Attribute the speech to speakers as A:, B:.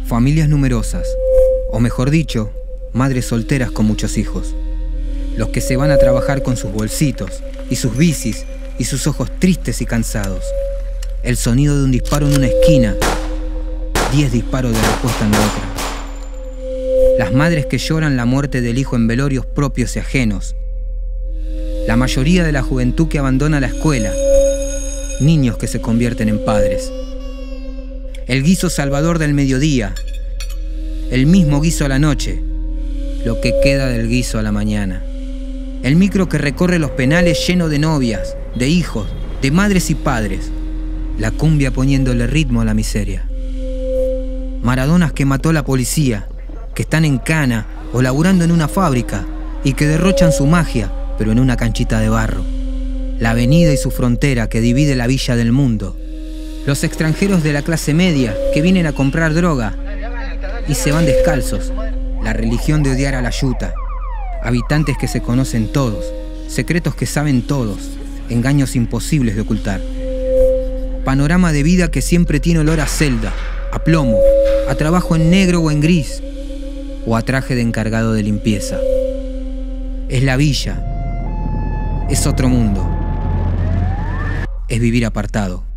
A: Familias numerosas, o mejor dicho, madres solteras con muchos hijos. Los que se van a trabajar con sus bolsitos y sus bicis y sus ojos tristes y cansados. El sonido de un disparo en una esquina, 10 disparos de respuesta en la otra. Las madres que lloran la muerte del hijo en velorios propios y ajenos. La mayoría de la juventud que abandona la escuela. Niños que se convierten en padres. El guiso salvador del mediodía. El mismo guiso a la noche. Lo que queda del guiso a la mañana. El micro que recorre los penales lleno de novias, de hijos, de madres y padres. La cumbia poniéndole ritmo a la miseria. Maradonas que mató la policía, que están en cana o laburando en una fábrica y que derrochan su magia, pero en una canchita de barro. La avenida y su frontera que divide la villa del mundo. Los extranjeros de la clase media que vienen a comprar droga y se van descalzos. La religión de odiar a la yuta. Habitantes que se conocen todos, secretos que saben todos, engaños imposibles de ocultar. Panorama de vida que siempre tiene olor a celda, a plomo, a trabajo en negro o en gris, o a traje de encargado de limpieza. Es la villa, es otro mundo, es vivir apartado.